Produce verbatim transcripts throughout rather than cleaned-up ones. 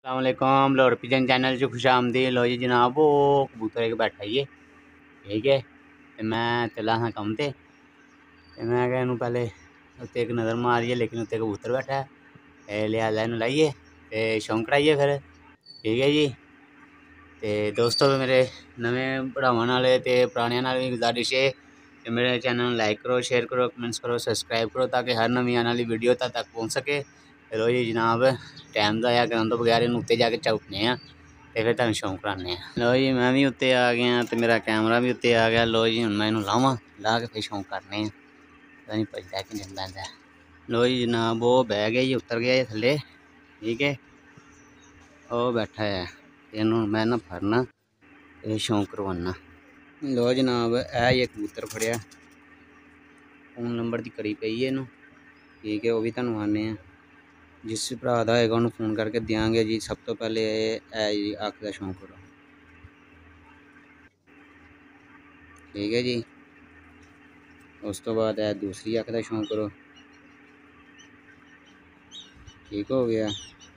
अस्सलाम वालेकुम load pigeon channel च खुश आमदी। लो जी जनाब वो कबूतर एक बैठा ही है, ठीक है। ते मैं चला हाँ कम ते ते मैं क्या इनू पहले उत्ते एक नज़र मारी है, लेकिन उत्ते कबूतर बैठा है। लिहाजा इनू लाइए ते शौक कराइए फिर, ठीक है जी। ते दोस्तों मेरे नवें भरावां नाल ते पुराणियां नाल भी गुजारिश है कि मेरे चैनल नूं लाइक करो, शेयर करो, कमेंट्स करो, सब्सक्राइब करो, ताकि हर नवीं आने वाली वीडियो तुहाडे तक पहुँच सके। लो जी जनाब टाइम ज़ाया करन तो बगैर इनू उत्ते जाके झपकने आं ते फिर तुहानूं शौक कराने आं। लो जी मैं भी उत्ते आ गया ते मेरा कैमरा भी उत्ते आ गया। लो जी हुण मैं इनू लावां, ला के फिर शौक करने आं। पता नहीं भजदा कि नेईं भजदा। लो जी जनाब वो बह गया जी, उतर गया जी थल्ले, ठीक है। वो बैठा है, इनू मैं ना फड़ना ते शौक करवाना। लो जनाब ऐ ये कबूतर फड़िया, फोन नंबर की कड़ी पई है इनू, ठीक है। वो भी तुहानूं आने आं, जिस भरा दा होएगा उन्होंने फोन करके देंगे जी। सब तो पहले है जी अख का शौक करो, ठीक है जी। उस तो बाद है दूसरी अख का शौक करो, ठीक हो गया।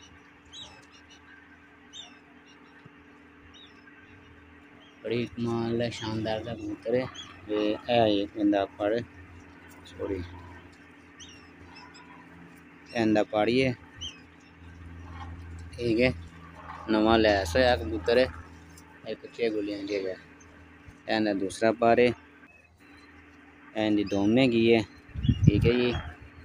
बड़ी कमाल है, शानदार सा कबूतर है ये। है ये बंदा पढ़ सॉरी इंदा पाड़िए, ठीक है। नवा लैस होया कबूतर है, एक छे गुलियां दी है। एंदा दूसरा पार है, एंदी दोमने की है, ठीक है जी।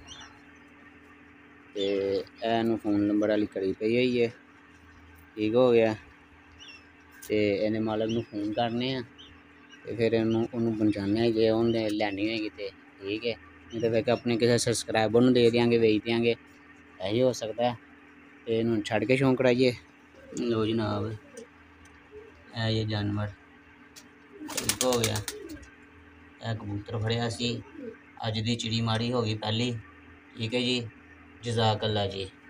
ते एनू फोन नंबर वाली कड़ी पई हुई है, ठीक हो गया। ते इहदे मालक नूं फोन करने आ ते फिर इनू उन्होंने पहुँचाने जे उन्हें लैनी होएगी ते, ठीक है। नहीं तो फिर अपने किसी सब्सक्राइबर नूं दे देंगे, बेच देंगे, ऐही हो सकता है। ते इनू छड़ के शौक कराइए। लो जनाब है ये जानवर, ठीक हो गया। यह कबूतर फड़िया सी, अज दी चिड़ी माड़ी हो गई पहली, ठीक है जी। जज़ाक अल्लाह जी।